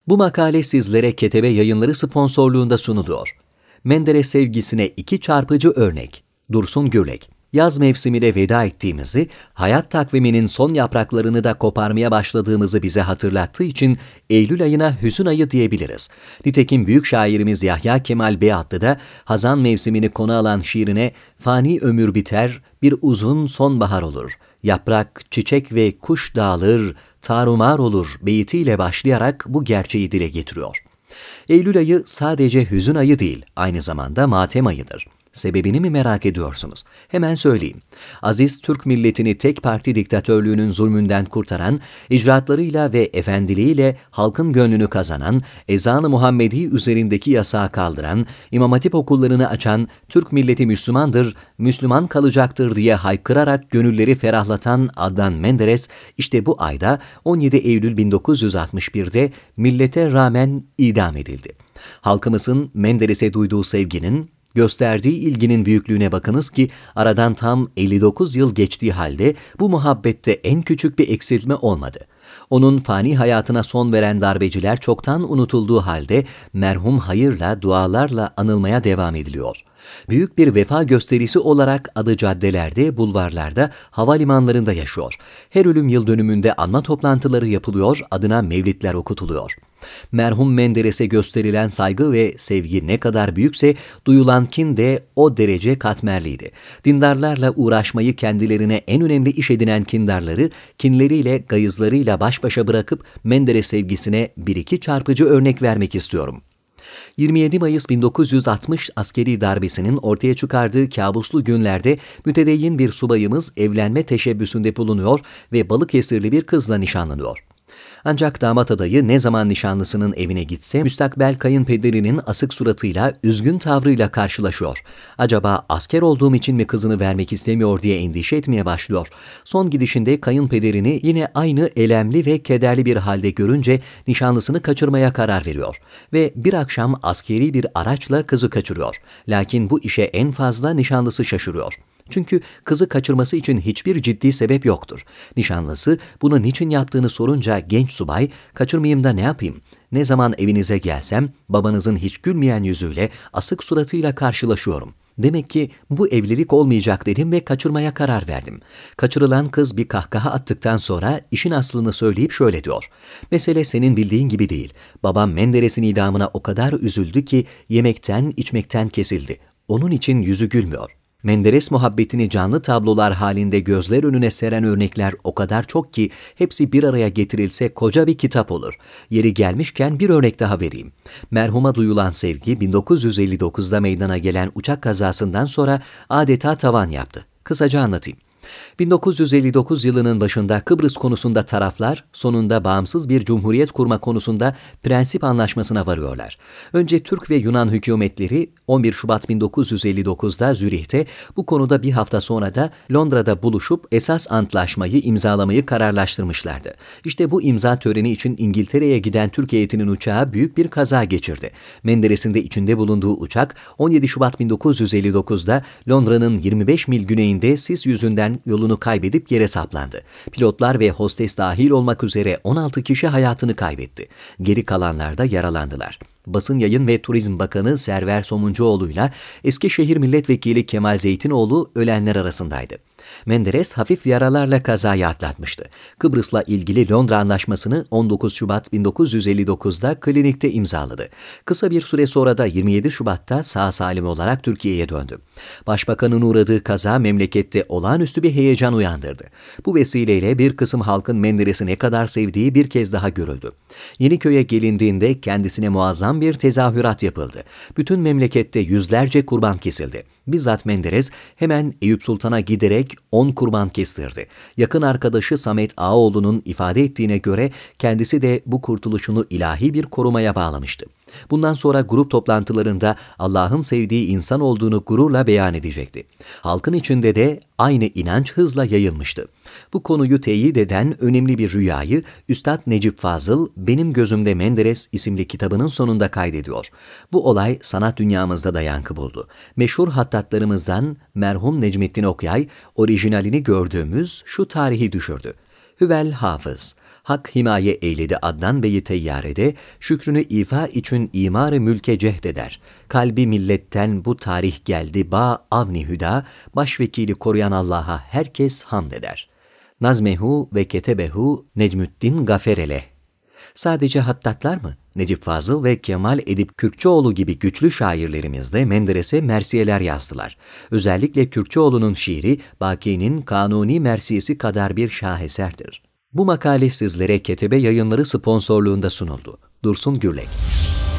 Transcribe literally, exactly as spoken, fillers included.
Bu makale sizlere Ketebe Yayınları sponsorluğunda sunuluyor. Menderes sevgisine iki çarpıcı örnek. Dursun Gürlek. Yaz mevsimine veda ettiğimizi, hayat takviminin son yapraklarını da koparmaya başladığımızı bize hatırlattığı için Eylül ayına hüzün ayı diyebiliriz. Nitekim büyük şairimiz Yahya Kemal Beyatlı da Hazan mevsimini konu alan şiirine "Fani ömür biter, bir uzun sonbahar olur. Yaprak, çiçek ve kuş dağılır, tarumar olur" beytiyle başlayarak bu gerçeği dile getiriyor. Eylül ayı sadece hüzün ayı değil, aynı zamanda matem ayıdır. Sebebini mi merak ediyorsunuz? Hemen söyleyeyim. Aziz Türk milletini tek parti diktatörlüğünün zulmünden kurtaran, icraatlarıyla ve efendiliğiyle halkın gönlünü kazanan, ezan-ı Muhammedi üzerindeki yasağı kaldıran, İmam Hatip okullarını açan, Türk milleti Müslümandır, Müslüman kalacaktır diye haykırarak gönülleri ferahlatan Adnan Menderes, işte bu ayda on yedi Eylül bin dokuz yüz altmış bir'de millete rağmen idam edildi. Halkımızın Menderes'e duyduğu sevginin, gösterdiği ilginin büyüklüğüne bakınız ki aradan tam elli dokuz yıl geçtiği halde bu muhabbette en küçük bir eksiltme olmadı. Onun fani hayatına son veren darbeciler çoktan unutulduğu halde merhum hayırla, dualarla anılmaya devam ediliyor. Büyük bir vefa gösterisi olarak adı caddelerde, bulvarlarda, havalimanlarında yaşıyor. Her ölüm yıl dönümünde anma toplantıları yapılıyor, adına mevlidler okutuluyor. Merhum Menderes'e gösterilen saygı ve sevgi ne kadar büyükse duyulan kin de o derece katmerliydi. Dindarlarla uğraşmayı kendilerine en önemli iş edinen kindarları, kinleriyle, gayızlarıyla baş başa bırakıp Menderes sevgisine bir iki çarpıcı örnek vermek istiyorum. yirmi yedi Mayıs bin dokuz yüz altmış askeri darbesinin ortaya çıkardığı kabuslu günlerde mütedeyyin bir subayımız evlenme teşebbüsünde bulunuyor ve Balıkesirli bir kızla nişanlanıyor. Ancak damat adayı ne zaman nişanlısının evine gitse müstakbel kayınpederinin asık suratıyla, üzgün tavrıyla karşılaşıyor. Acaba asker olduğum için mi kızını vermek istemiyor diye endişe etmeye başlıyor. Son gidişinde kayınpederini yine aynı elemli ve kederli bir halde görünce nişanlısını kaçırmaya karar veriyor. Ve bir akşam askeri bir araçla kızı kaçırıyor. Lakin bu işe en fazla nişanlısı şaşırıyor. Çünkü kızı kaçırması için hiçbir ciddi sebep yoktur. Nişanlısı bunu niçin yaptığını sorunca genç subay, "Kaçırmayayım da ne yapayım? Ne zaman evinize gelsem babanızın hiç gülmeyen yüzüyle, asık suratıyla karşılaşıyorum. Demek ki bu evlilik olmayacak" dedim ve kaçırmaya karar verdim. Kaçırılan kız bir kahkaha attıktan sonra işin aslını söyleyip şöyle diyor: "Mesele senin bildiğin gibi değil. Babam Menderes'in idamına o kadar üzüldü ki yemekten, içmekten kesildi. Onun için yüzü gülmüyor." Menderes muhabbetini canlı tablolar halinde gözler önüne seren örnekler o kadar çok ki hepsi bir araya getirilse koca bir kitap olur. Yeri gelmişken bir örnek daha vereyim. Merhuma duyulan sevgi bin dokuz yüz elli dokuz'da meydana gelen uçak kazasından sonra adeta tavan yaptı. Kısaca anlatayım. bin dokuz yüz elli dokuz yılının başında Kıbrıs konusunda taraflar sonunda bağımsız bir cumhuriyet kurma konusunda prensip anlaşmasına varıyorlar. Önce Türk ve Yunan hükümetleri on bir Şubat bin dokuz yüz elli dokuz'da Zürih'te, bu konuda bir hafta sonra da Londra'da buluşup esas antlaşmayı imzalamayı kararlaştırmışlardı. İşte bu imza töreni için İngiltere'ye giden Türk heyetinin uçağı büyük bir kaza geçirdi. Menderes'in de içinde bulunduğu uçak on yedi Şubat bin dokuz yüz elli dokuz'da Londra'nın yirmi beş mil güneyinde sis yüzünden yolunu kaybedip yere saplandı. Pilotlar ve hostes dahil olmak üzere on altı kişi hayatını kaybetti. Geri kalanlar da yaralandılar. Basın Yayın ve Turizm Bakanı Server Somuncuoğlu'yla Eskişehir Milletvekili Kemal Zeytinoğlu ölenler arasındaydı. Menderes hafif yaralarla kazayı atlatmıştı. Kıbrıs'la ilgili Londra Anlaşması'nı on dokuz Şubat bin dokuz yüz elli dokuz'da klinikte imzaladı. Kısa bir süre sonra da yirmi yedi Şubat'ta sağ salim olarak Türkiye'ye döndü. Başbakanın uğradığı kaza memlekette olağanüstü bir heyecan uyandırdı. Bu vesileyle bir kısım halkın Menderes'i ne kadar sevdiği bir kez daha görüldü. Yeniköy'e gelindiğinde kendisine muazzam bir tezahürat yapıldı. Bütün memlekette yüzlerce kurban kesildi. Bizzat Menderes hemen Eyüp Sultan'a giderek on kurban kestirdi. Yakın arkadaşı Samet Ağaoğlu'nun ifade ettiğine göre kendisi de bu kurtuluşunu ilahi bir korumaya bağlamıştı. Bundan sonra grup toplantılarında Allah'ın sevdiği insan olduğunu gururla beyan edecekti. Halkın içinde de aynı inanç hızla yayılmıştı. Bu konuyu teyit eden önemli bir rüyayı Üstad Necip Fazıl "Benim Gözümde Menderes" isimli kitabının sonunda kaydediyor. Bu olay sanat dünyamızda da yankı buldu. Meşhur hattatlarımızdan merhum Necmettin Okyay orijinalini gördüğümüz şu tarihi düşürdü: Hüvel Hafız. Hak himaye eyledi Adnan Bey'i teyyarede, şükrünü ifa için imar-ı mülke cehdeder. Kalbi milletten bu tarih geldi ba avni hüda, başvekili koruyan Allah'a herkes hamd eder. Nazmehu ve ketebehu Necmüddin Gafereleh. Sadece hattatlar mı? Necip Fazıl ve Kemal Edip Kürkçüoğlu gibi güçlü şairlerimiz de Menderes'e mersiyeler yazdılar. Özellikle Kürkçüoğlu'nun şiiri, Baki'nin Kanuni Mersiyesi kadar bir şaheserdir. Bu makale sizlere Ketebe Yayınları sponsorluğunda sunuldu. Dursun Gürlek.